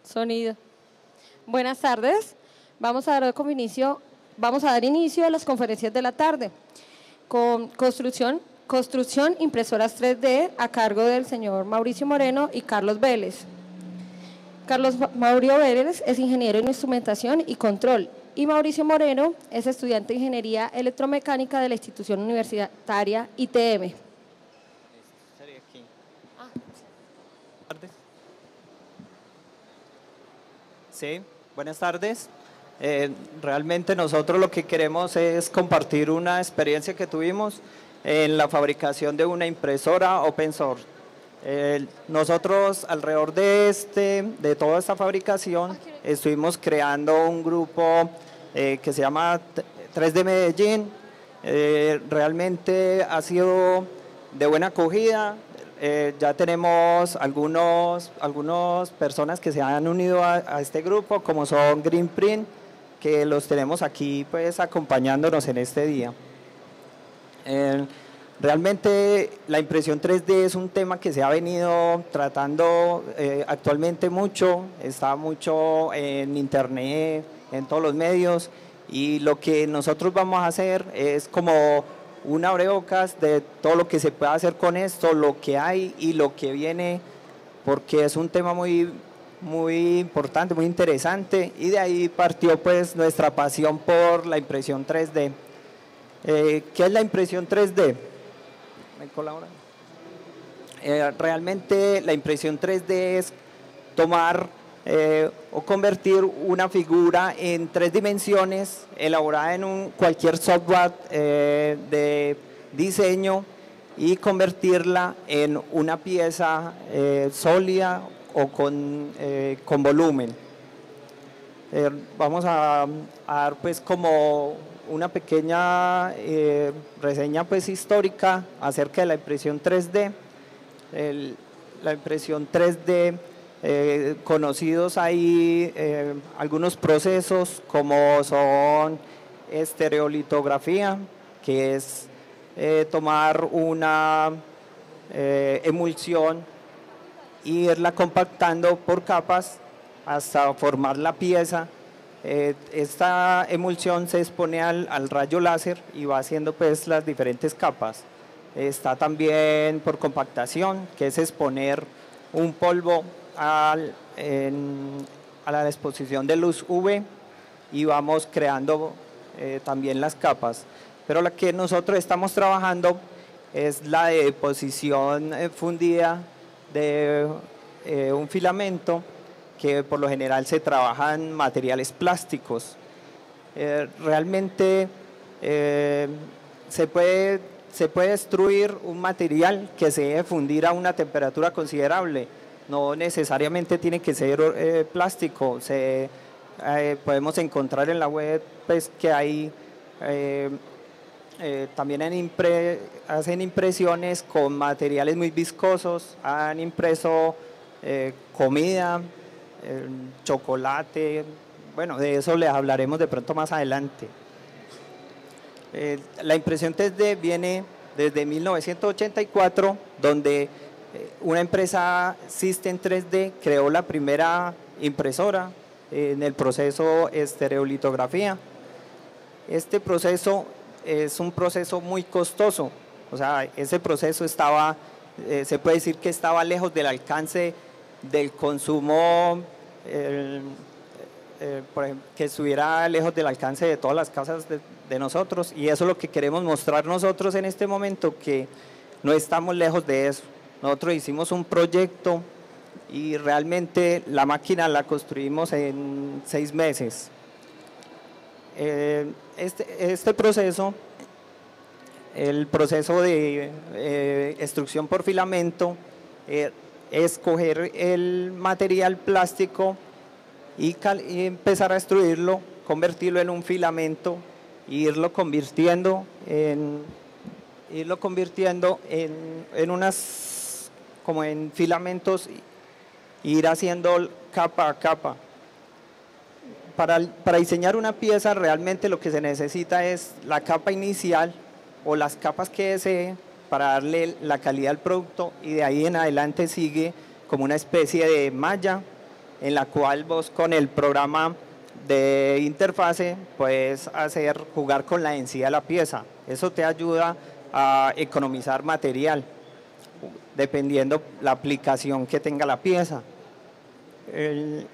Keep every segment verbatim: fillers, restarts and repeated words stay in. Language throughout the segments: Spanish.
Sonido. Buenas tardes. Vamos a dar como inicio, vamos a dar inicio a las conferencias de la tarde con construcción, construcción impresoras tres D a cargo del señor Mauricio Moreno y Carlos Vélez. Carlos Mauricio Vélez es ingeniero en instrumentación y control y Mauricio Moreno es estudiante de ingeniería electromecánica de la institución universitaria I T M. Sí, buenas tardes. Eh, realmente nosotros lo que queremos es compartir una experiencia que tuvimos en la fabricación de una impresora open source. Eh, nosotros alrededor de, este, de toda esta fabricación estuvimos creando un grupo eh, que se llama tres D Medellín. Eh, realmente ha sido de buena acogida. Eh, ya tenemos algunos, algunas personas que se han unido a, a este grupo, como son Greenprint, que los tenemos aquí pues acompañándonos en este día. Eh, realmente la impresión tres D es un tema que se ha venido tratando eh, actualmente mucho, está mucho en internet, en todos los medios, y lo que nosotros vamos a hacer es como un abrebocas de todo lo que se puede hacer con esto, lo que hay y lo que viene, porque es un tema muy, muy importante, muy interesante, y de ahí partió pues nuestra pasión por la impresión tres D. Eh, ¿Qué es la impresión tres D? ¿Me colaboran? Eh, realmente la impresión tres D es tomar eh, o convertir una figura en tres dimensiones elaborada en un, cualquier software eh, de diseño y convertirla en una pieza eh, sólida o con, eh, con volumen. Eh, vamos a, a dar pues como una pequeña eh, reseña pues histórica acerca de la impresión tres D. El, la impresión tres D, eh, conocidos ahí eh, algunos procesos como son estereolitografía, que es eh, tomar una eh, emulsión y irla compactando por capas hasta formar la pieza. Eh, esta emulsión se expone al, al rayo láser y va haciendo pues las diferentes capas. Está también por compactación, que es exponer un polvo al, en, a la exposición de luz U V y vamos creando eh, también las capas. Pero la que nosotros estamos trabajando es la de deposición eh, fundida de eh, un filamento, que por lo general se trabajan materiales plásticos. Eh, realmente eh, se puede, se puede destruir un material que se debe fundir a una temperatura considerable. No necesariamente tiene que ser eh, plástico. Se, eh, podemos encontrar en la web pues, que hay eh, eh, también en impre, hacen impresiones con materiales muy viscosos, han impreso eh, comida, eh, chocolate, bueno, de eso les hablaremos de pronto más adelante. Eh, la impresión tres D viene desde mil novecientos ochenta y cuatro, donde una empresa System tres D creó la primera impresora en el proceso estereolitografía. Este proceso es un proceso muy costoso, o sea, ese proceso estaba, eh, se puede decir que estaba lejos del alcance del consumo, eh, eh, por ejemplo, que estuviera lejos del alcance de todas las casas de, de nosotros, y eso es lo que queremos mostrar nosotros en este momento, que no estamos lejos de eso. Nosotros hicimos un proyecto y realmente la máquina la construimos en seis meses. Eh, este, este proceso, el proceso de eh, extrusión por filamento, eh, es coger el material plástico y, y empezar a extruirlo, convertirlo en un filamento e irlo convirtiendo en, irlo convirtiendo en, en unas como en filamentos, ir haciendo capa a capa. Para, para diseñar una pieza realmente lo que se necesita es la capa inicial o las capas que desee para darle la calidad al producto, y de ahí en adelante sigue como una especie de malla en la cual vos con el programa de interfase puedes hacer, jugar con la densidad de la pieza. Eso te ayuda a economizar material, dependiendo la aplicación que tenga la pieza. El,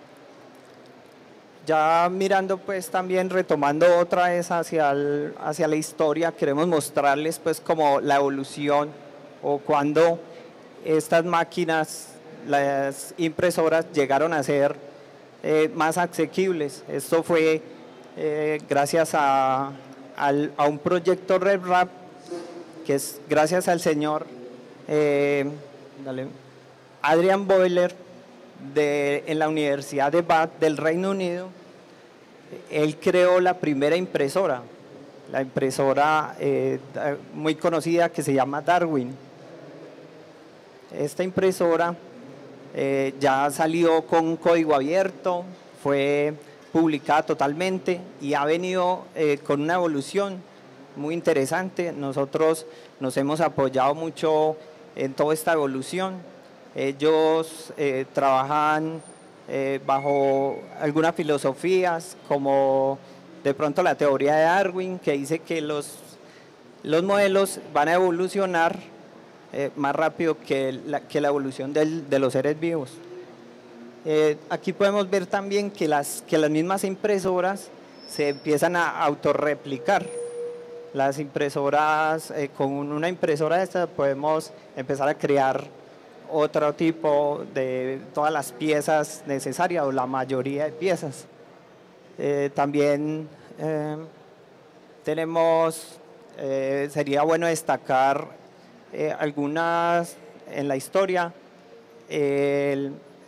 ya mirando pues también, retomando otra vez hacia, el, hacia la historia, queremos mostrarles pues como la evolución o cuando estas máquinas, las impresoras, llegaron a ser eh, más asequibles. Esto fue eh, gracias a, al, a un proyecto RevRap, que es gracias al señor eh, dale, Adrian Boiler de, en la Universidad de Bath del Reino Unido. Él creó la primera impresora, la impresora eh, muy conocida que se llama Darwin. Esta impresora eh, ya salió con código abierto, fue publicada totalmente y ha venido eh, con una evolución muy interesante. Nosotros nos hemos apoyado mucho en toda esta evolución. Ellos eh, trabajan eh, bajo algunas filosofías, como de pronto la teoría de Darwin, que dice que los, los modelos van a evolucionar eh, más rápido que la, que la evolución del, de los seres vivos. Eh, aquí podemos ver también que las, que las mismas impresoras se empiezan a autorreplicar. Las impresoras, eh, con una impresora esta podemos empezar a crear otro tipo de todas las piezas necesarias o la mayoría de piezas. Eh, también eh, tenemos, eh, sería bueno destacar eh, algunas en la historia. El,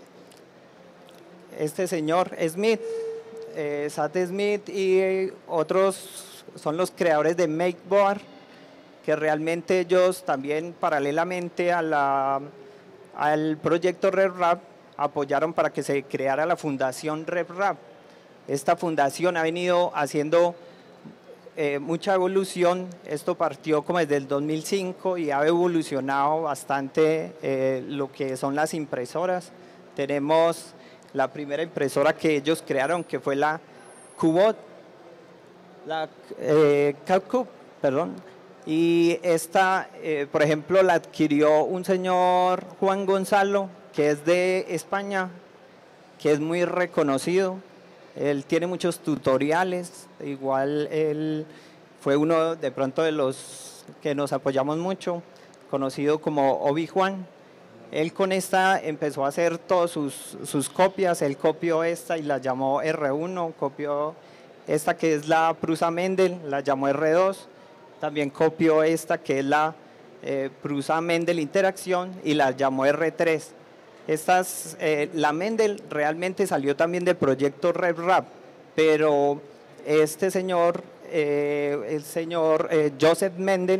este señor Smith, eh, Sat Smith y otros son los creadores de MakeBoard, que realmente ellos también paralelamente a la, al proyecto RevRap apoyaron para que se creara la fundación RevRap. Esta fundación ha venido haciendo eh, mucha evolución. Esto partió como desde el dos mil cinco y ha evolucionado bastante eh, lo que son las impresoras. Tenemos la primera impresora que ellos crearon, que fue la Cubot, la eh, CalCube, perdón. Y esta, eh, por ejemplo, la adquirió un señor Juan Gonzalo, que es de España, que es muy reconocido. Él tiene muchos tutoriales, igual él fue uno de pronto de los que nos apoyamos mucho, conocido como Obi-Juan. Él con esta empezó a hacer todas sus, sus copias. Él copió esta y la llamó R uno, copió esta que es la Prusa Mendel, la llamó R dos, también copió esta que es la eh, Prusa Mendel Interacción y la llamó R tres. Estas, eh, la Mendel realmente salió también del proyecto RevRap, pero este señor, eh, el señor eh, Joseph Mendel,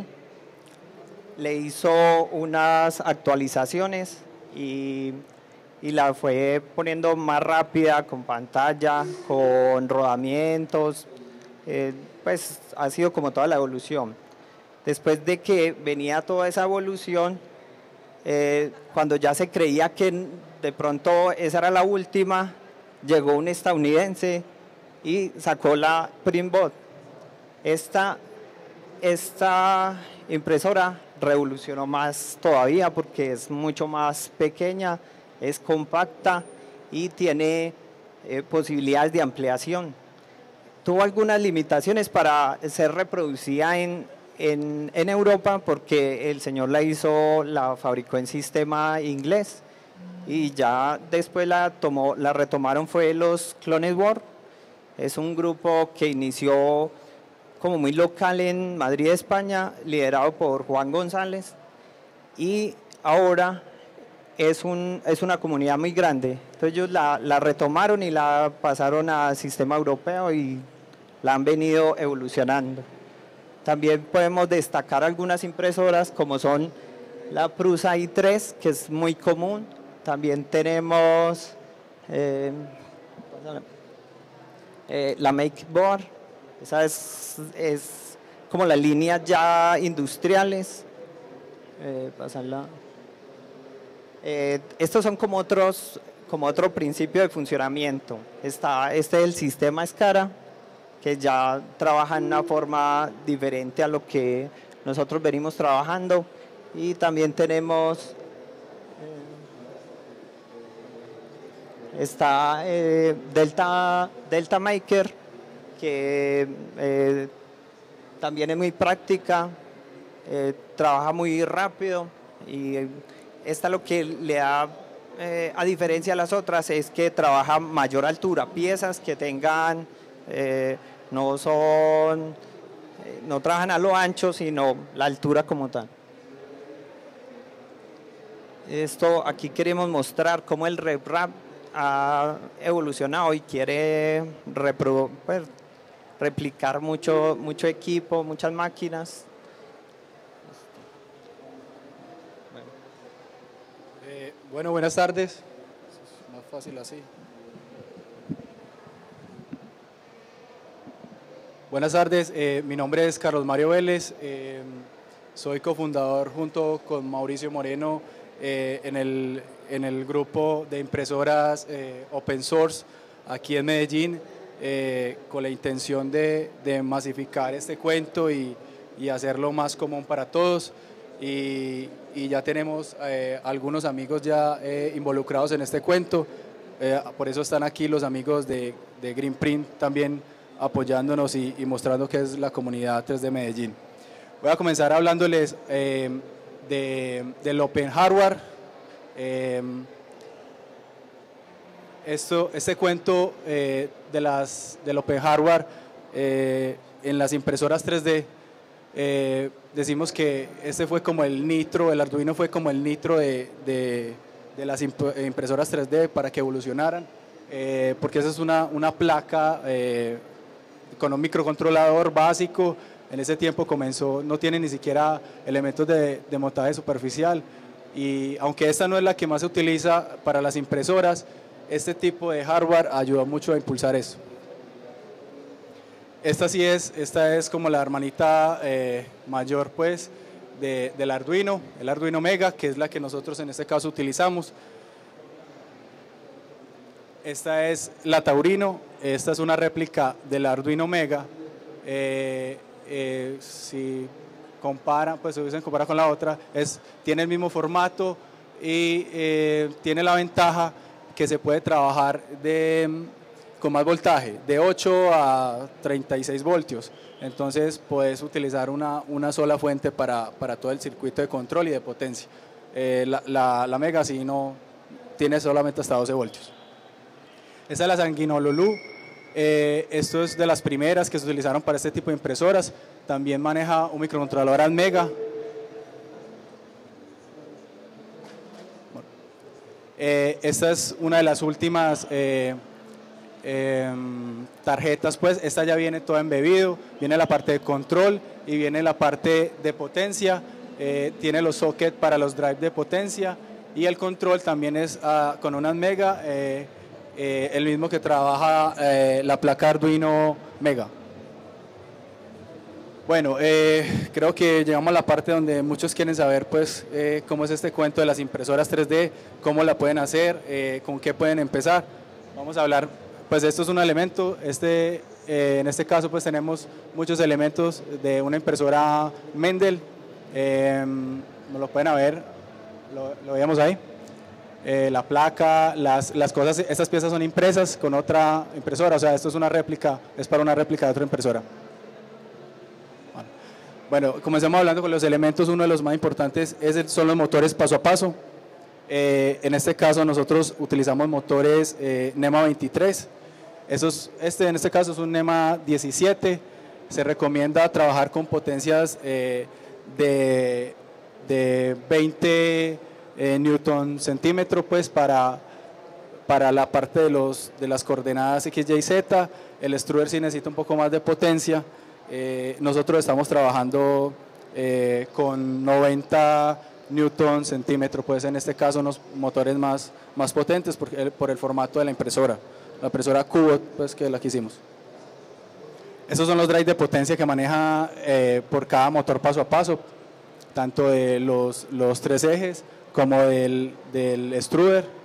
le hizo unas actualizaciones y, y la fue poniendo más rápida, con pantalla, con rodamientos, eh, pues ha sido como toda la evolución. Después de que venía toda esa evolución, eh, cuando ya se creía que de pronto esa era la última, llegó un estadounidense y sacó la Printbot. Esta, esta impresora revolucionó más todavía porque es mucho más pequeña, es compacta y tiene eh, posibilidades de ampliación. Tuvo algunas limitaciones para ser reproducida en, en, en Europa porque el señor la hizo, la fabricó en sistema inglés y ya después la, tomó, la retomaron fue los Clones World. Es un grupo que inició como muy local en Madrid, España, liderado por Juan González, y ahora es, un, es una comunidad muy grande. Entonces ellos la, la retomaron y la pasaron al sistema europeo y la han venido evolucionando. También podemos destacar algunas impresoras como son la Prusa i tres, que es muy común. También tenemos eh, eh, la MakeBoard. Esa es, es como las líneas ya industriales. Eh, pasarla. Eh, estos son como otros como otro principio de funcionamiento. Está este el sistema SCARA, que ya trabaja en una forma diferente a lo que nosotros venimos trabajando. Y también tenemos, eh, está eh, Delta, Delta Maker, que eh, también es muy práctica, eh, trabaja muy rápido, y esta lo que le da, eh, a diferencia de las otras, es que trabaja a mayor altura, piezas que tengan, eh, no son, eh, no trabajan a lo ancho, sino la altura como tal. Esto aquí queremos mostrar cómo el RepRap ha evolucionado y quiere repro, pues, replicar mucho, mucho equipo, muchas máquinas. Bueno, eh, bueno buenas tardes. Es más fácil así. Buenas tardes, eh, mi nombre es Carlos Mario Vélez, eh, soy cofundador junto con Mauricio Moreno eh, en, el, en el grupo de impresoras eh, Open Source aquí en Medellín, eh, con la intención de, de masificar este cuento y, y hacerlo más común para todos. Y, y ya tenemos eh, algunos amigos ya eh, involucrados en este cuento, eh, por eso están aquí los amigos de, de Greenprint también apoyándonos y, y mostrando qué es la comunidad tres D Medellín. Voy a comenzar hablándoles eh, de, del Open Hardware. Eh, esto, este cuento eh, de las, del Open Hardware eh, en las impresoras tres D, eh, decimos que este fue como el nitro, el Arduino fue como el nitro de, de, de las impresoras tres D para que evolucionaran, eh, porque esa es una, una placa eh, con un microcontrolador básico. En ese tiempo comenzó, no tiene ni siquiera elementos de, de montaje superficial, y aunque esta no es la que más se utiliza para las impresoras, este tipo de hardware ayuda mucho a impulsar eso. Esta sí es, esta es como la hermanita eh, mayor pues de, del Arduino, el Arduino Mega, que es la que nosotros en este caso utilizamos. Esta es la Taurino, esta es una réplica del Arduino Mega. Eh, eh, si comparan, pues se dicen comparar con la otra, es, tiene el mismo formato y eh, tiene la ventaja que se puede trabajar de, con más voltaje, de ocho a treinta y seis voltios. Entonces puedes utilizar una, una sola fuente para, para todo el circuito de control y de potencia. Eh, la, la, la Mega sí no tiene solamente hasta doce voltios. Esta es la Sanguinololú. Eh, esto es de las primeras que se utilizaron para este tipo de impresoras. También maneja un microcontrolador Atmega. Bueno, eh, esta es una de las últimas eh, eh, tarjetas, pues esta ya viene toda embebido, viene la parte de control y viene la parte de potencia, eh, tiene los sockets para los drives de potencia, y el control también es uh, con un Atmega, eh, Eh, el mismo que trabaja eh, la placa Arduino Mega. Bueno, eh, creo que llegamos a la parte donde muchos quieren saber pues eh, cómo es este cuento de las impresoras tres D, cómo la pueden hacer, eh, con qué pueden empezar. Vamos a hablar, pues esto es un elemento, este, eh, en este caso pues tenemos muchos elementos de una impresora Mendel, eh, ¿no lo pueden ver? Lo, lo veíamos ahí. Eh, la placa, las, las cosas, estas piezas son impresas con otra impresora, o sea, esto es una réplica, es para una réplica de otra impresora. Bueno, bueno, comencemos hablando con los elementos. Uno de los más importantes es el, son los motores paso a paso. Eh, en este caso nosotros utilizamos motores eh, NEMA veintitrés, Esos, este, en este caso es un NEMA diecisiete, se recomienda trabajar con potencias eh, de, de veinte Eh, newton centímetro pues para, para la parte de, los, de las coordenadas X, Y, Z. El extruder sí necesita un poco más de potencia. Eh, nosotros estamos trabajando eh, con noventa newton centímetro, pues en este caso unos motores más, más potentes por el, por el formato de la impresora, la impresora Cubot pues que la que hicimos. Estos son los drives de potencia que maneja eh, por cada motor paso a paso, tanto de los, los tres ejes como del, del extruder.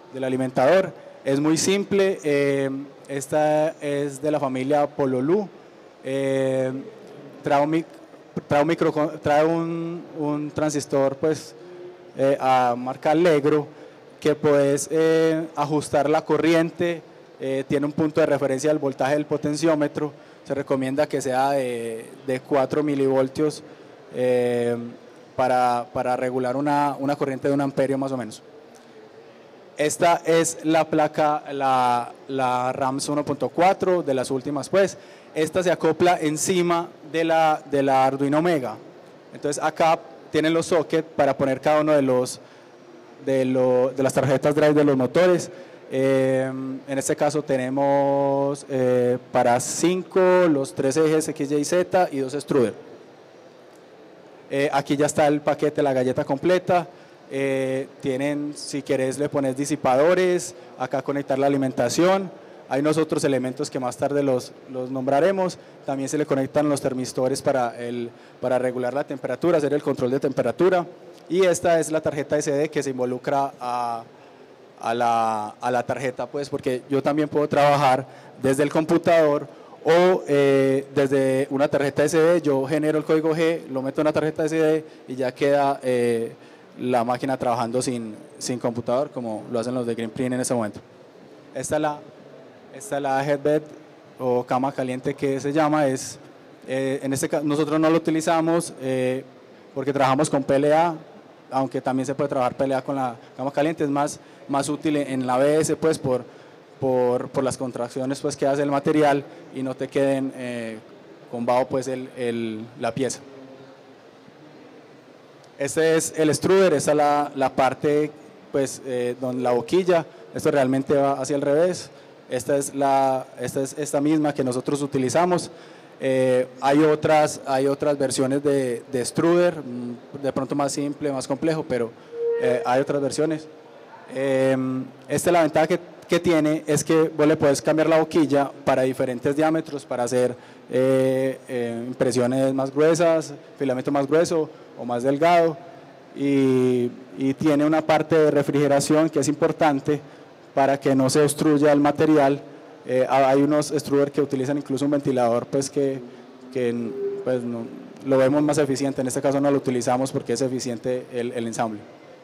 del alimentador. Es muy simple, eh, esta es de la familia Pololú, eh, trae, un, trae, un, micro, trae un, un transistor pues, eh, a marca Allegro, que puedes eh, ajustar la corriente, eh, tiene un punto de referencia del voltaje del potenciómetro, se recomienda que sea de, de cuatro milivoltios eh, para, para regular una, una corriente de un amperio más o menos. Esta es la placa, la, la RAMS uno punto cuatro de las últimas pues, esta se acopla encima de la, de la Arduino Mega, entonces acá tienen los sockets para poner cada uno de los De, lo, de las tarjetas drive de los motores. Eh, en este caso tenemos eh, para cinco los tres ejes X, Y, Z y dos extruder. Eh, aquí ya está el paquete, la galleta completa. Eh, tienen, si querés le pones disipadores, acá conectar la alimentación. Hay unos otros elementos que más tarde los, los nombraremos. También se le conectan los termistores para, el, para regular la temperatura, hacer el control de temperatura. Y esta es la tarjeta S D que se involucra a, a, la, a la tarjeta, pues, porque yo también puedo trabajar desde el computador o eh, desde una tarjeta S D. Yo genero el código G, lo meto en una tarjeta S D y ya queda eh, la máquina trabajando sin, sin computador, como lo hacen los de Greenprint en este momento. Esta es la, esta es la headbed o cama caliente que se llama. Es, eh, en este caso nosotros no lo utilizamos eh, porque trabajamos con P L A, aunque también se puede trabajar P L A con la cama caliente, es más, más útil en la A B S pues por, por, por las contracciones pues que hace el material y no te queden eh, con vaho pues el, el, la pieza. Este es el extruder, esta es la, la parte pues eh, donde la boquilla, esto realmente va hacia el revés, esta es, la, esta, es esta misma que nosotros utilizamos. Eh, hay, otras, hay otras versiones de, de extruder, de pronto más simple, más complejo, pero eh, hay otras versiones. Eh, esta es la ventaja que, que tiene, es que vos le puedes cambiar la boquilla para diferentes diámetros, para hacer eh, eh, impresiones más gruesas, filamento más grueso o más delgado, y, y tiene una parte de refrigeración que es importante para que no se obstruya el material. Eh, hay unos extruders que utilizan incluso un ventilador pues que, que pues no, lo vemos más eficiente, en este caso no lo utilizamos porque es eficiente el, el ensamble.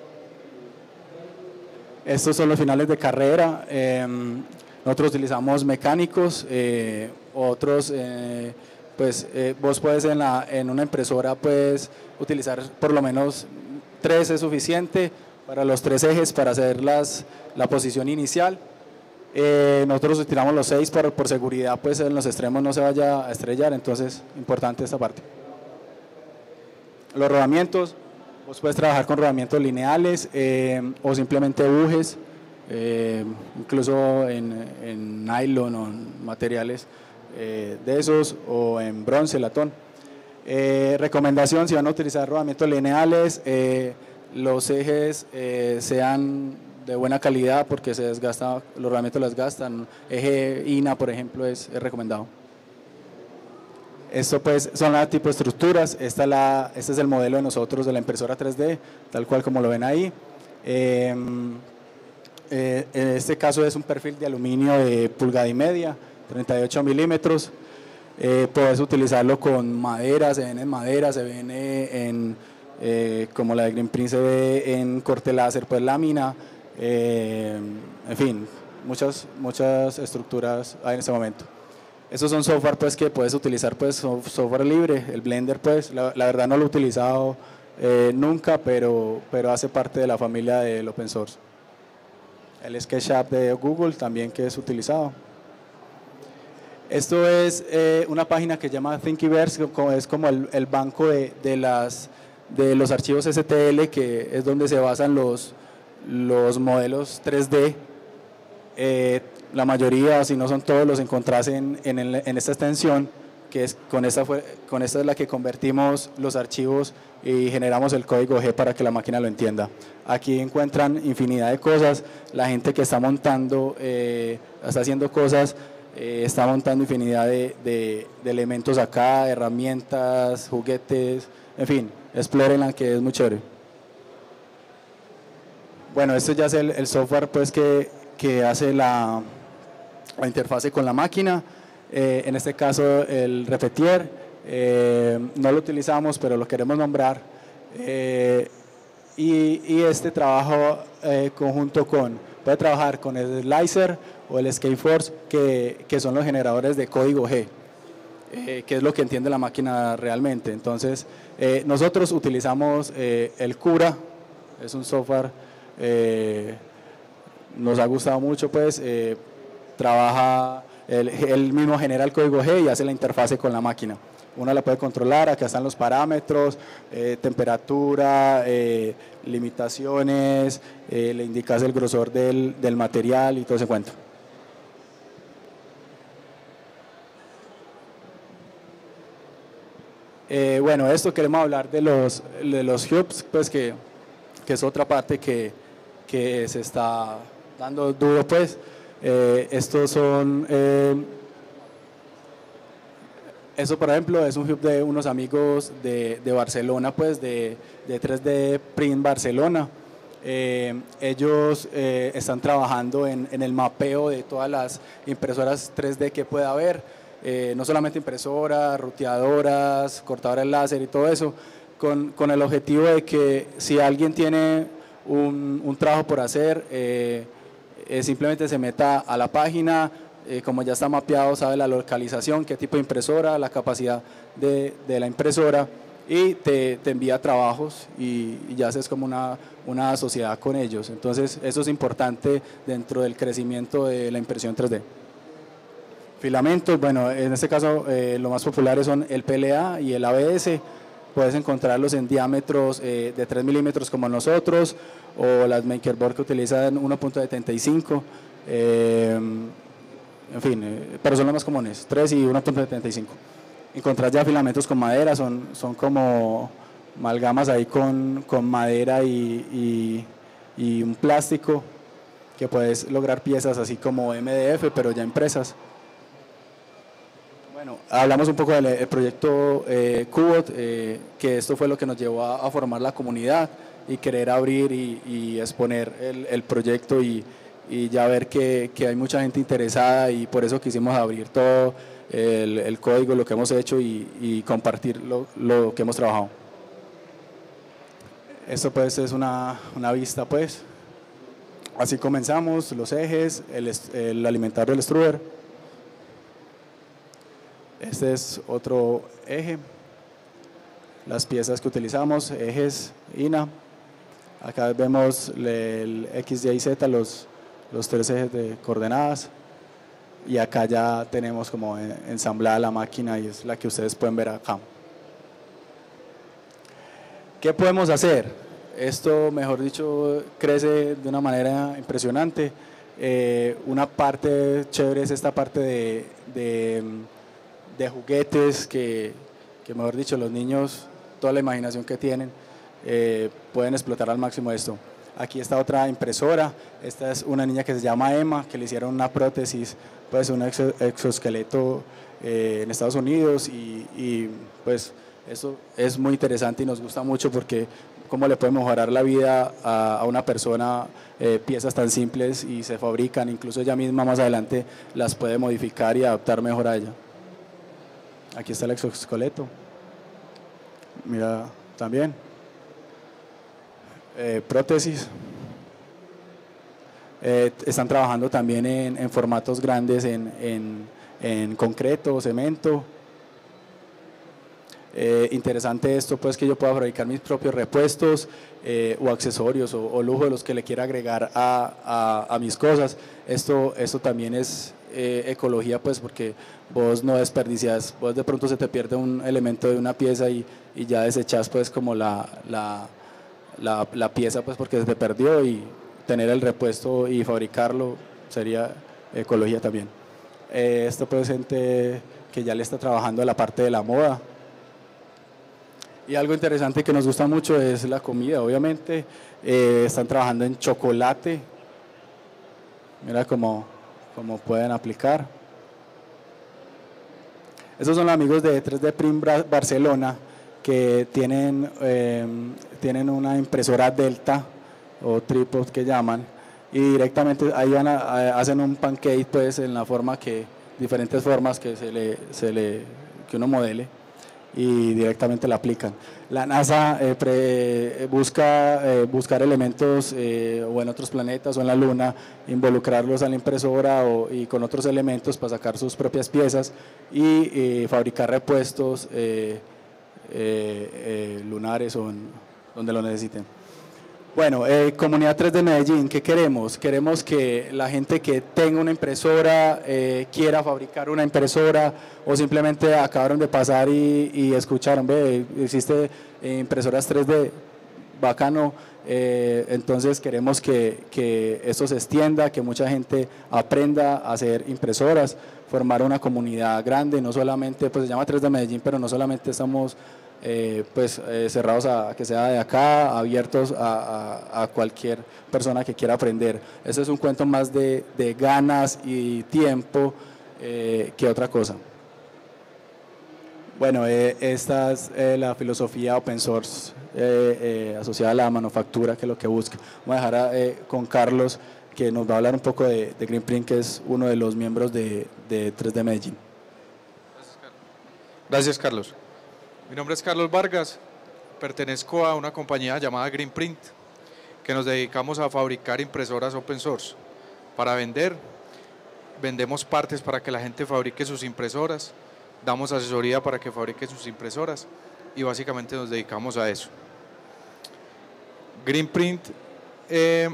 Estos son los finales de carrera, eh, nosotros utilizamos mecánicos, eh, otros eh, pues eh, vos puedes en, la, en una impresora pues utilizar por lo menos tres es suficiente para los tres ejes para hacer las, la posición inicial. Eh, nosotros utilizamos los seis por, por seguridad, pues en los extremos no se vaya a estrellar, entonces importante esta parte. Los rodamientos, vos puedes trabajar con rodamientos lineales eh, o simplemente bujes, eh, incluso en, en nylon o en materiales eh, de esos o en bronce, latón. Eh, recomendación, si van a utilizar rodamientos lineales, eh, los ejes eh, sean de buena calidad porque se desgasta, los rodamientos los desgastan. Eje I N A, por ejemplo, es, es recomendado. Esto pues son las tipo de estructuras. Esta la, este es el modelo de nosotros de la impresora tres D, tal cual como lo ven ahí. Eh, eh, en este caso es un perfil de aluminio de pulgada y media, treinta y ocho milímetros. Eh, puedes utilizarlo con madera, se ven en madera, se ven en, eh, como la de Greenprint se ve en corte láser, pues lámina. Eh, en fin, muchas, muchas estructuras hay en este momento. Estos son software pues que puedes utilizar, pues software libre, el Blender pues, la, la verdad no lo he utilizado eh, nunca, pero, pero hace parte de la familia del open source. El SketchUp de Google también que es utilizado. Esto es eh, una página que se llama Thingiverse, es como el, el banco de, de, las, de los archivos S T L, que es donde se basan los los modelos tres D. Eh, la mayoría, si no son todos, los encontrás en, en, el, en esta extensión, que es con esta, fue, con esta es la que convertimos los archivos y generamos el código G para que la máquina lo entienda. Aquí encuentran infinidad de cosas, la gente que está montando, eh, está haciendo cosas, eh, está montando infinidad de, de, de elementos acá, herramientas, juguetes, en fin, explórenla que es muy chévere. Bueno, este ya es el, el software pues que, que hace la, la interfase con la máquina, eh, en este caso el Repetier, eh, no lo utilizamos pero lo queremos nombrar, eh, y, y este trabajo eh, conjunto con, puede trabajar con el Slicer o el Scapeforce, que, que son los generadores de código G, eh, que es lo que entiende la máquina realmente. Entonces, eh, nosotros utilizamos eh, el Cura, es un software, eh, nos ha gustado mucho, pues, eh, trabaja, él, él mismo genera el código G y hace la interfase con la máquina. Uno la puede controlar, acá están los parámetros, eh, temperatura, eh, limitaciones, eh, le indicas el grosor del, del material y todo ese cuento. Eh, bueno, esto queremos hablar de los, de los hubs, pues que, que es otra parte que, que se está dando duro, pues. Eh, estos son... Eh, Eso, por ejemplo, es un hub de unos amigos de, de Barcelona, pues de, de tres D Print Barcelona. Eh, ellos eh, están trabajando en, en el mapeo de todas las impresoras tres D que pueda haber, eh, no solamente impresoras, ruteadoras, cortadoras láser y todo eso, con, con el objetivo de que si alguien tiene un, un trabajo por hacer, eh, eh, simplemente se meta a la página. Eh, como ya está mapeado, sabe la localización, qué tipo de impresora, la capacidad de, de la impresora, y te, te envía trabajos y, y ya haces como una, una sociedad con ellos. Entonces eso es importante dentro del crecimiento de la impresión tres D. Filamentos, bueno, en este caso eh, los más populares son el P L A y el A B S. Puedes encontrarlos en diámetros eh, de tres milímetros como nosotros, o las MakerBoard que utilizan uno punto setenta y cinco. Eh, En fin, eh, pero son los más comunes, tres y uno punto setenta y cinco. Encontrar ya filamentos con madera, son, son como amalgamas ahí con, con madera y, y, y un plástico, que puedes lograr piezas así como M D F, pero ya impresas. Bueno, hablamos un poco del el proyecto eh, Cubot, eh, que esto fue lo que nos llevó a, a formar la comunidad y querer abrir y, y exponer el, el proyecto y y ya ver que, que hay mucha gente interesada, y por eso quisimos abrir todo el, el código, lo que hemos hecho, y, y compartir lo, lo que hemos trabajado. Esto pues es una, una vista, pues. Así comenzamos, los ejes, el, el alimentario del extruder. Este es otro eje, las piezas que utilizamos, ejes I N A. Acá vemos el X, Y, Z, los los tres ejes de coordenadas, y acá ya tenemos como ensamblada la máquina, y es la que ustedes pueden ver acá. ¿Qué podemos hacer? Esto, mejor dicho, crece de una manera impresionante. Eh, una parte chévere es esta parte de, de, de juguetes que, que, mejor dicho, los niños, toda la imaginación que tienen, eh, pueden explotar al máximo esto. Aquí está otra impresora, esta es una niña que se llama Emma, que le hicieron una prótesis, pues un exo, exoesqueleto eh, en Estados Unidos, y, y pues eso es muy interesante y nos gusta mucho, porque cómo le puede mejorar la vida a, a una persona, eh, piezas tan simples, y se fabrican, incluso ella misma más adelante las puede modificar y adaptar mejor a ella. Aquí está el exoesqueleto, mira también. Eh, prótesis, eh, están trabajando también en, en formatos grandes, en, en, en concreto, cemento. Eh, interesante esto, pues, que yo pueda fabricar mis propios repuestos eh, o accesorios o, o lujo de los que le quiera agregar a, a, a mis cosas. Esto, esto también es eh, ecología, pues, porque vos no desperdicias, vos de pronto se te pierde un elemento de una pieza y, y ya desechas, pues, como la, la La, la pieza, pues, porque se te perdió, y tener el repuesto y fabricarlo sería ecología también. Eh, esto pues gente que ya le está trabajando en la parte de la moda. Y algo interesante que nos gusta mucho es la comida, obviamente. Eh, están trabajando en chocolate. Mira cómo, cómo pueden aplicar. Estos son los amigos de tres D Print Barcelona, que tienen, eh, tienen una impresora Delta, o tripod que llaman, y directamente ahí van a, a, hacen un pancake pues en la forma que, diferentes formas que, se le, se le, que uno modele, y directamente la aplican. La NASA eh, pre, busca eh, buscar elementos eh, o en otros planetas o en la Luna, involucrarlos a la impresora o, y con otros elementos para sacar sus propias piezas y eh, fabricar repuestos eh, eh, eh, lunares o en, donde lo necesiten. Bueno, eh, Comunidad tres D Medellín, ¿qué queremos? Queremos que la gente que tenga una impresora, eh, quiera fabricar una impresora o simplemente acabaron de pasar y, y escucharon, ve, existe eh, impresoras tres D, bacano, eh, entonces queremos que, que esto se extienda, que mucha gente aprenda a hacer impresoras, formar una comunidad grande, no solamente, pues se llama tres D Medellín, pero no solamente estamos Eh, pues eh, cerrados a, a que sea de acá, abiertos a, a, a cualquier persona que quiera aprender. Este es un cuento más de, de ganas y tiempo eh, que otra cosa. Bueno, eh, esta es eh, la filosofía open source eh, eh, asociada a la manufactura, que es lo que busca. Vamos a dejar a, eh, con Carlos, que nos va a hablar un poco de, de Greenprint, que es uno de los miembros de, de tres D Medellín. Gracias, Carlos. Gracias, Carlos. Mi nombre es Carlos Vargas, pertenezco a una compañía llamada Greenprint, que nos dedicamos a fabricar impresoras open source para vender. Vendemos partes para que la gente fabrique sus impresoras, damos asesoría para que fabrique sus impresoras y básicamente nos dedicamos a eso. Greenprint eh,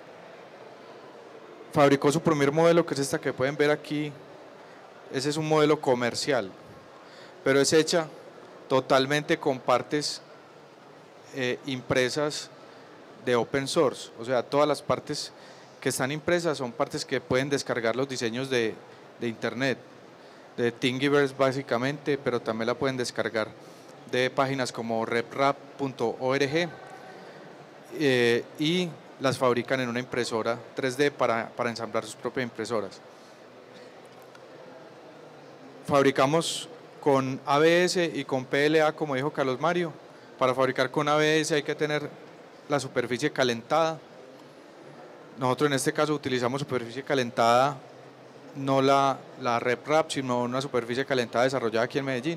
fabricó su primer modelo, que es esta que pueden ver aquí. Ese es un modelo comercial, pero es hecha totalmente con partes eh, impresas de open source, o sea, todas las partes que están impresas son partes que pueden descargar los diseños de, de internet, de Thingiverse básicamente, pero también la pueden descargar de páginas como reprap punto org eh, y las fabrican en una impresora tres D para, para ensamblar sus propias impresoras. Fabricamos con A B S y con P L A, como dijo Carlos Mario. Para fabricar con A B S hay que tener la superficie calentada. Nosotros en este caso utilizamos superficie calentada, no la, la RepRap, sino una superficie calentada desarrollada aquí en Medellín.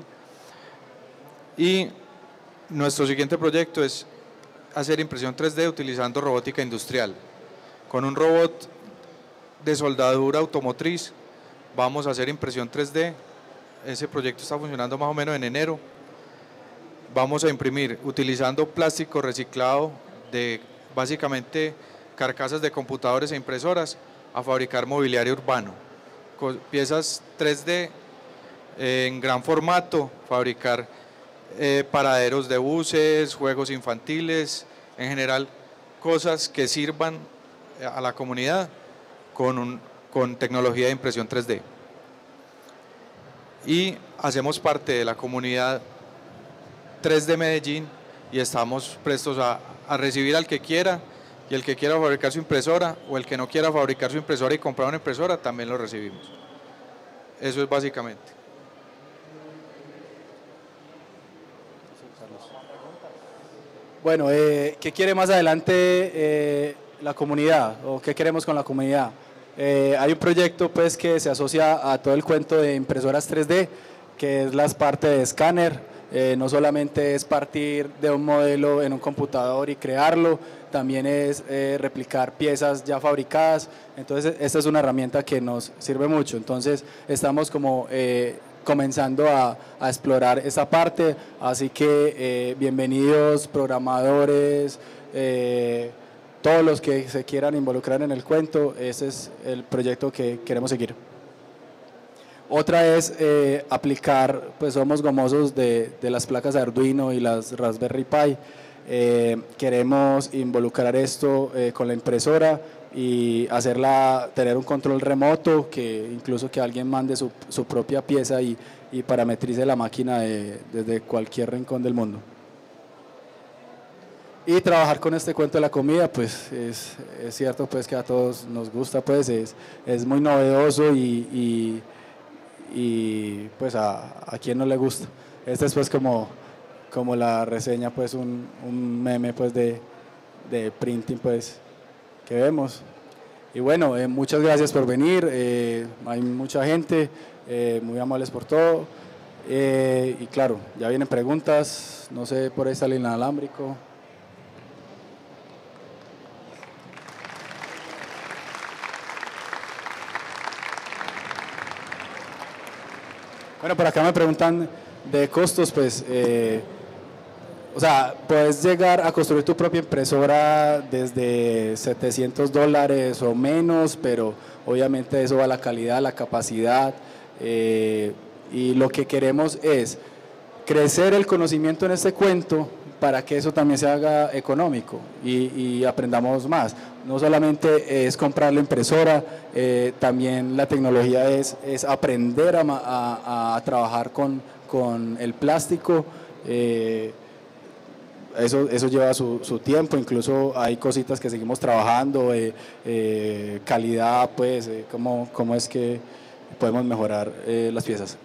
Y nuestro siguiente proyecto es hacer impresión tres D utilizando robótica industrial. Con un robot de soldadura automotriz vamos a hacer impresión tres D. Ese proyecto está funcionando más o menos en enero. Vamos a imprimir utilizando plástico reciclado de básicamente carcasas de computadores e impresoras a fabricar mobiliario urbano, con piezas tres D eh, en gran formato, fabricar eh, paraderos de buses, juegos infantiles, en general cosas que sirvan a la comunidad con, un, con tecnología de impresión tres D. Y hacemos parte de la comunidad tres D Medellín y estamos prestos a, a recibir al que quiera, y el que quiera fabricar su impresora o el que no quiera fabricar su impresora y comprar una impresora también lo recibimos. Eso es básicamente. Bueno, eh, ¿qué quiere más adelante eh, la comunidad o qué queremos con la comunidad? Eh, hay un proyecto pues que se asocia a todo el cuento de impresoras tres D, que es la parte de escáner. Eh, no solamente es partir de un modelo en un computador y crearlo, también es eh, replicar piezas ya fabricadas. Entonces esta es una herramienta que nos sirve mucho. Entonces estamos como eh, comenzando a, a explorar esa parte, así que eh, bienvenidos programadores, eh, todos los que se quieran involucrar en el cuento. Ese es el proyecto que queremos seguir. Otra es eh, aplicar, pues somos gomosos de, de las placas de Arduino y las Raspberry Pi. Eh, queremos involucrar esto eh, con la impresora y hacerla, tener un control remoto, que incluso que alguien mande su, su propia pieza y, y parametrice la máquina de, desde cualquier rincón del mundo. Y trabajar con este cuento de la comida, pues es, es cierto pues que a todos nos gusta, pues es, es muy novedoso y, y, y pues a, a quien no le gusta. Este es pues como, como la reseña, pues un, un meme pues de, de printing pues que vemos. Y bueno, eh, muchas gracias por venir, eh, hay mucha gente, eh, muy amables por todo, eh, y claro, ya vienen preguntas, no sé, por ahí sale el inalámbrico. Bueno, por acá me preguntan de costos, pues, eh, o sea, puedes llegar a construir tu propia impresora desde setecientos dólares o menos, pero obviamente eso va a la calidad, la capacidad, eh, y lo que queremos es crecer el conocimiento en este cuento para que eso también se haga económico y, y aprendamos más. No solamente es comprar la impresora, eh, también la tecnología es, es aprender a, a, a trabajar con, con el plástico. eh, Eso, eso lleva su, su tiempo, incluso hay cositas que seguimos trabajando, eh, eh, calidad, pues, eh, cómo, cómo es que podemos mejorar eh, las piezas.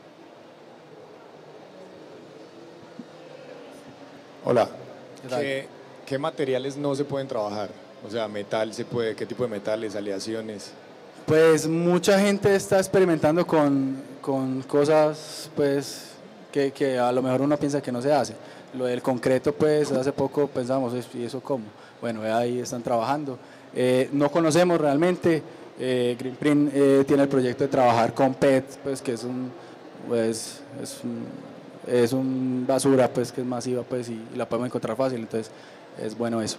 Hola, ¿Qué, ¿qué materiales no se pueden trabajar? O sea, metal se puede, ¿qué tipo de metales, aleaciones? Pues mucha gente está experimentando con, con cosas pues que, que a lo mejor uno piensa que no se hace. Lo del concreto, pues hace poco pensamos, ¿y eso cómo? Bueno, ahí están trabajando. Eh, no conocemos realmente, eh, Greenprint eh, tiene el proyecto de trabajar con P E T, pues que es un, pues, es un, es un basura pues que es masiva pues y, y la podemos encontrar fácil, entonces es bueno eso.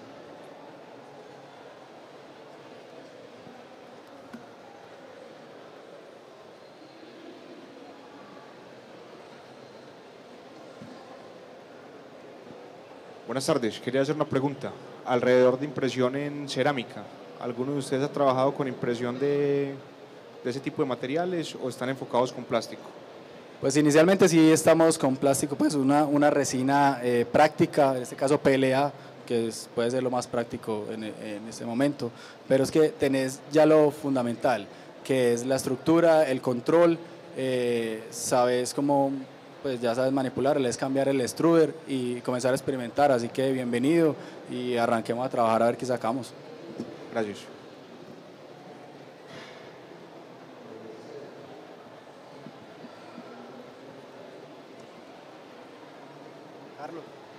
Buenas tardes, quería hacer una pregunta alrededor de impresión en cerámica. ¿Alguno de ustedes ha trabajado con impresión de, de ese tipo de materiales o están enfocados con plástico? Pues inicialmente sí estamos con plástico, pues una, una resina eh, práctica, en este caso P L A, que es, puede ser lo más práctico en, en este momento, pero es que tenés ya lo fundamental, que es la estructura, el control, eh, sabes cómo, pues ya sabes manipular, es cambiar el extruder y comenzar a experimentar, así que bienvenido y arranquemos a trabajar a ver qué sacamos. Gracias. Carlos.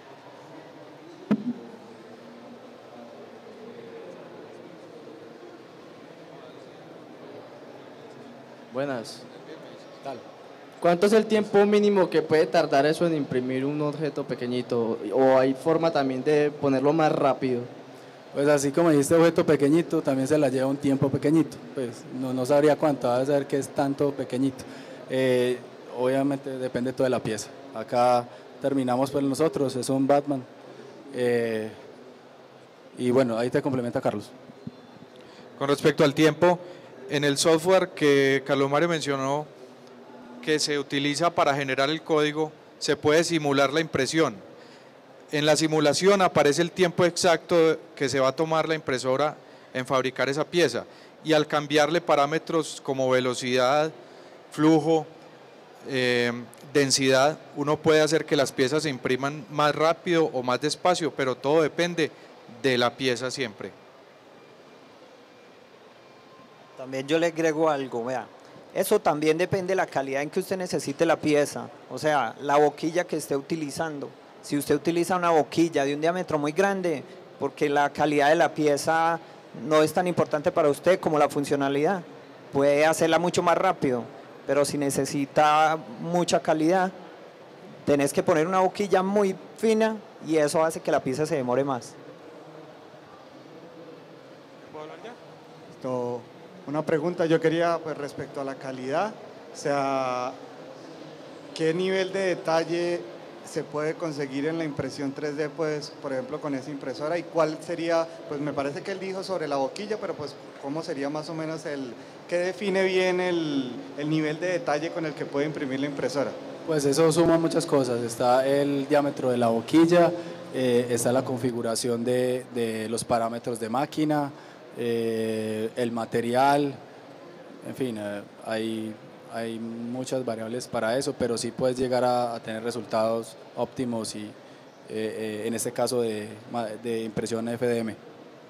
Buenas. Tal. ¿Cuánto es el tiempo mínimo que puede tardar eso en imprimir un objeto pequeñito? ¿O hay forma también de ponerlo más rápido? Pues así como dijiste objeto pequeñito, también se la lleva un tiempo pequeñito, pues no, no sabría cuánto, va a saber que es tanto pequeñito. Eh, obviamente depende todo de la pieza. Acá terminamos pues nosotros, es un Batman. Eh, y bueno, ahí te complementa Carlos. Con respecto al tiempo, en el software que Carlos Mario mencionó, que se utiliza para generar el código, se puede simular la impresión. En la simulación aparece el tiempo exacto que se va a tomar la impresora en fabricar esa pieza y al cambiarle parámetros como velocidad, flujo, eh, densidad, uno puede hacer que las piezas se impriman más rápido o más despacio, pero todo depende de la pieza siempre. También yo le agrego algo, vea. Eso también depende de la calidad en que usted necesite la pieza, o sea, la boquilla que esté utilizando. Si usted utiliza una boquilla de un diámetro muy grande, porque la calidad de la pieza no es tan importante para usted como la funcionalidad, puede hacerla mucho más rápido, pero si necesita mucha calidad, tenés que poner una boquilla muy fina y eso hace que la pieza se demore más. ¿Puedo hablar ya? Esto, una pregunta yo quería pues respecto a la calidad, o sea, ¿qué nivel de detalle se puede conseguir en la impresión tres D, pues, por ejemplo, con esa impresora? ¿Y cuál sería, pues me parece que él dijo sobre la boquilla, pero pues, ¿cómo sería más o menos el, qué define bien el, el nivel de detalle con el que puede imprimir la impresora? Pues eso suma muchas cosas, está el diámetro de la boquilla, eh, está la configuración de, de los parámetros de máquina, eh, el material, en fin, eh, hay, hay muchas variables para eso, pero sí puedes llegar a, a tener resultados óptimos y, eh, eh, en este caso de, de impresión F D M.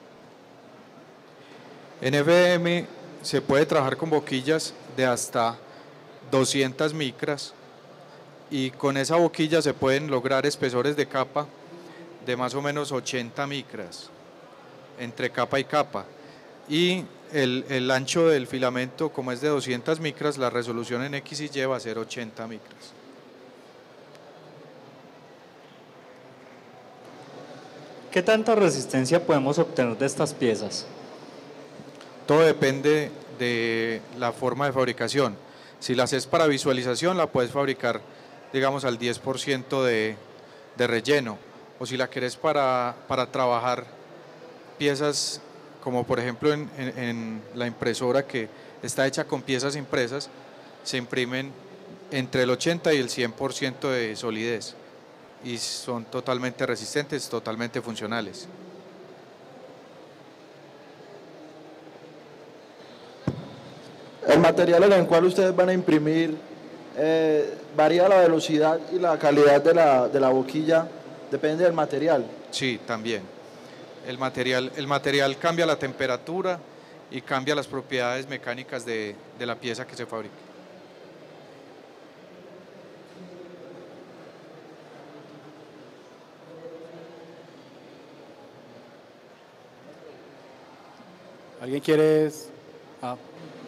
En F D M se puede trabajar con boquillas de hasta doscientas micras y con esa boquilla se pueden lograr espesores de capa de más o menos ochenta micras entre capa y capa, y el, el ancho del filamento, como es de doscientas micras, la resolución en X y Y va a ser ochenta micras. ¿Qué tanta resistencia podemos obtener de estas piezas? Todo depende de la forma de fabricación. Si la haces para visualización, la puedes fabricar, digamos, al diez por ciento de, de relleno. O si la quieres para, para trabajar piezas, como por ejemplo en, en, en la impresora que está hecha con piezas impresas, se imprimen entre el ochenta y el cien por ciento de solidez y son totalmente resistentes, totalmente funcionales. El material en el cual ustedes van a imprimir eh, varía la velocidad y la calidad de la, de la boquilla, depende del material. Sí, también. El material, el material cambia la temperatura y cambia las propiedades mecánicas de, de la pieza que se fabrica. ¿Alguien quiere...? Ah.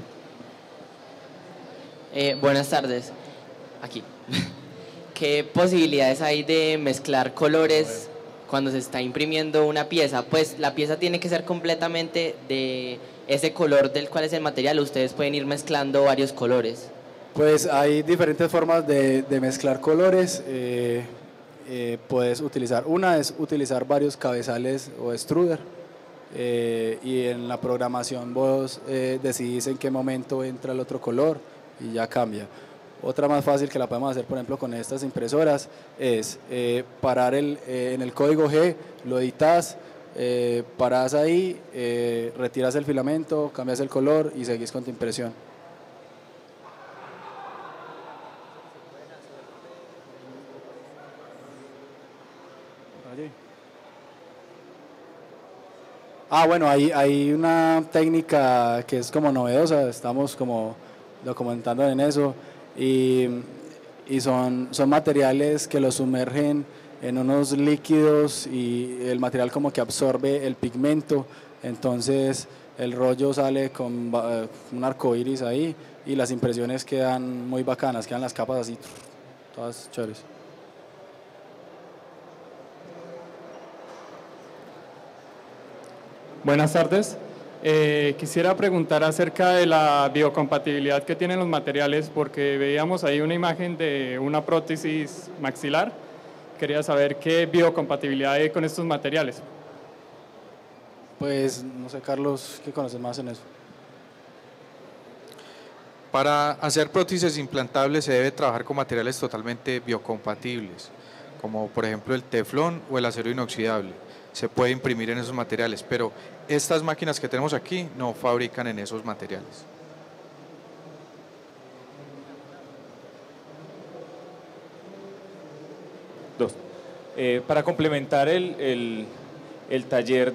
Eh, buenas tardes. Aquí. ¿Qué posibilidades hay de mezclar colores cuando se está imprimiendo una pieza? Pues la pieza tiene que ser completamente de ese color del cual es el material. Ustedes pueden ir mezclando varios colores. Pues hay diferentes formas de, de mezclar colores. Eh, eh, puedes utilizar, una es utilizar varios cabezales o extruder. Eh, y en la programación vos eh, decidís en qué momento entra el otro color y ya cambia. Otra más fácil que la podemos hacer, por ejemplo, con estas impresoras es eh, parar el, eh, en el código G, lo editas, eh, paras ahí, eh, retiras el filamento, cambias el color y seguís con tu impresión. Ah, bueno, hay, hay una técnica que es como novedosa, estamos como documentando en eso, y, y son, son materiales que los sumergen en unos líquidos y el material como que absorbe el pigmento, entonces el rollo sale con uh, un arco iris ahí y las impresiones quedan muy bacanas, quedan las capas así, todas chéveres. Buenas tardes. Eh, quisiera preguntar acerca de la biocompatibilidad que tienen los materiales, porque veíamos ahí una imagen de una prótesis maxilar. Quería saber qué biocompatibilidad hay con estos materiales. Pues, no sé, Carlos, ¿qué conoces más en eso? Para hacer prótesis implantables se debe trabajar con materiales totalmente biocompatibles, como por ejemplo el teflón o el acero inoxidable. Se puede imprimir en esos materiales, pero estas máquinas que tenemos aquí no fabrican en esos materiales. Dos. Eh, para complementar el, el, el taller...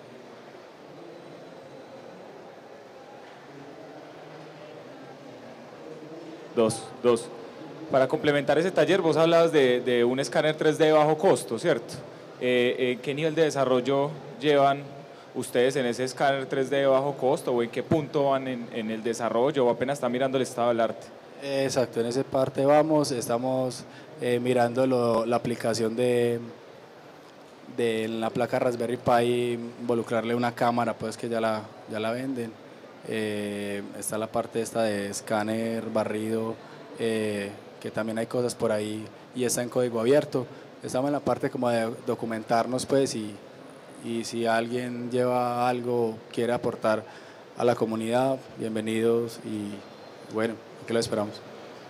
Dos, dos. Para complementar ese taller, vos hablabas de, de un escáner tres D de bajo costo, ¿cierto? Eh, eh, ¿Qué nivel de desarrollo llevan ustedes en ese escáner tres D de bajo costo o en qué punto van en, en el desarrollo o apenas están mirando el estado del arte? Exacto, en esa parte vamos, estamos eh, mirando lo, la aplicación de, de la placa Raspberry Pi, involucrarle una cámara, pues que ya la, ya la venden. Eh, está la parte esta de escáner, barrido, eh, que también hay cosas por ahí y está en código abierto. Estamos en la parte como de documentarnos, pues, y, y si alguien lleva algo, quiere aportar a la comunidad, bienvenidos y bueno, aquí lo esperamos.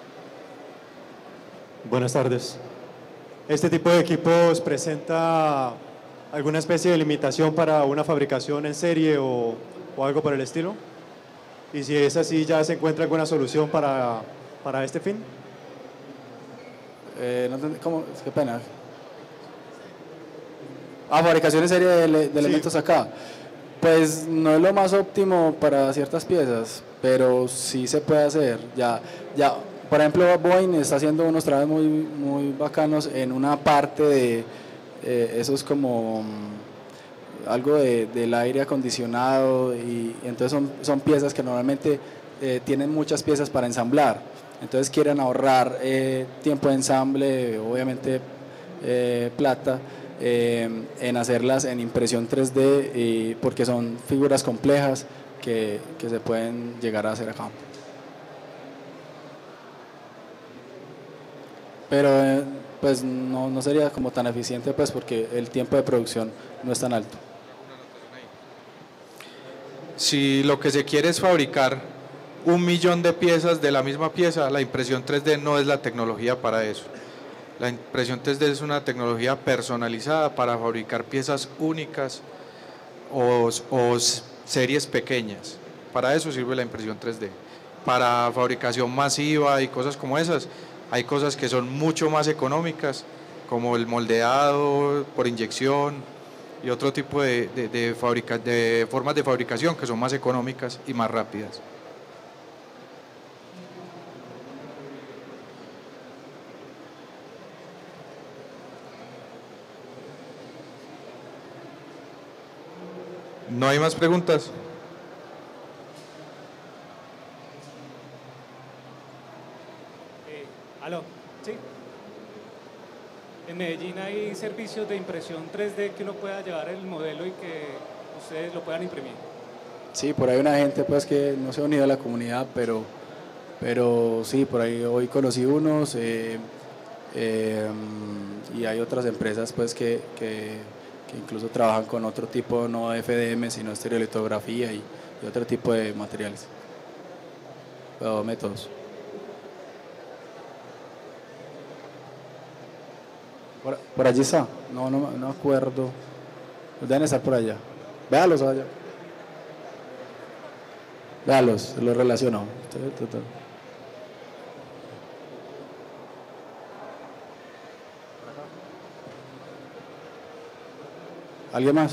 Buenas tardes. ¿Este tipo de equipos presenta alguna especie de limitación para una fabricación en serie o, o algo por el estilo? Y si es así, ¿ya se encuentra alguna solución para, para este fin? Eh, no, ¿cómo? Qué pena. a fabricación en serie de, de Sí. elementos acá. Pues no es lo más óptimo para ciertas piezas, pero sí se puede hacer. Ya, ya, por ejemplo, Boeing está haciendo unos trabajos muy, muy bacanos en una parte de, eh, eso es como mm, algo de, del aire acondicionado, y, y entonces son, son piezas que normalmente eh, tienen muchas piezas para ensamblar. Entonces quieren ahorrar eh, tiempo de ensamble, obviamente eh, plata, eh, en hacerlas en impresión tres D, y porque son figuras complejas que, que se pueden llegar a hacer acá. Pero eh, pues no, no sería como tan eficiente, pues porque el tiempo de producción no es tan alto. Si lo que se quiere es fabricar un millón de piezas de la misma pieza, la impresión tres D no es la tecnología para eso. La impresión tres D es una tecnología personalizada para fabricar piezas únicas o, o series pequeñas. Para eso sirve la impresión tres D. Para fabricación masiva y cosas como esas, hay cosas que son mucho más económicas, como el moldeado por inyección y otro tipo de, de, de, fabrica, de formas de fabricación que son más económicas y más rápidas. ¿No hay más preguntas? Eh, aló, sí. En Medellín hay servicios de impresión tres D que uno pueda llevar el modelo y que ustedes lo puedan imprimir. Sí, por ahí hay una gente pues que no se ha unido a la comunidad, pero, pero sí, por ahí hoy conocí unos, eh, eh, y hay otras empresas pues que, que, que incluso trabajan con otro tipo, no F D M, sino estereolitografía y, y otro tipo de materiales, o métodos. Por, por allí está, no, no, no acuerdo, deben estar por allá, véalos allá. Véalos, lo relaciono. ¿Alguien más?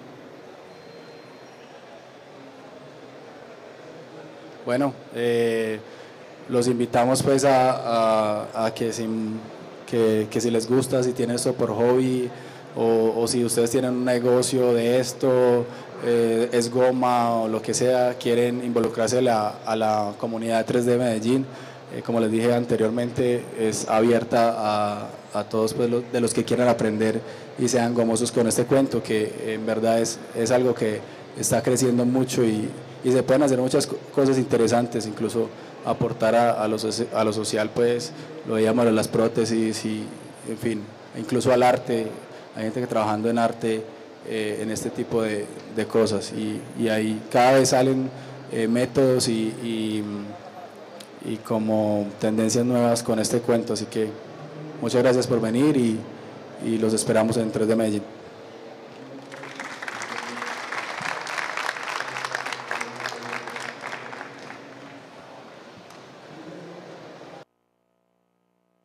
Bueno, eh, los invitamos pues a, a, a que, si, que, que si les gusta, si tienen esto por hobby, o, o si ustedes tienen un negocio de esto, eh, es goma o lo que sea, quieren involucrarse a la, a la comunidad de tres D Medellín, eh, como les dije anteriormente, es abierta a, a todos pues, los, de los que quieran aprender y sean gomosos con este cuento, que en verdad es, es algo que está creciendo mucho, y, y se pueden hacer muchas cosas interesantes, incluso aportar a, a, lo, a lo social, pues lo veíamos en las prótesis y en fin, incluso al arte. Hay gente que trabajando en arte, eh, en este tipo de, de cosas, y, y ahí cada vez salen eh, métodos y, y, y como tendencias nuevas con este cuento, así que muchas gracias por venir y, y los esperamos en tres D Medellín.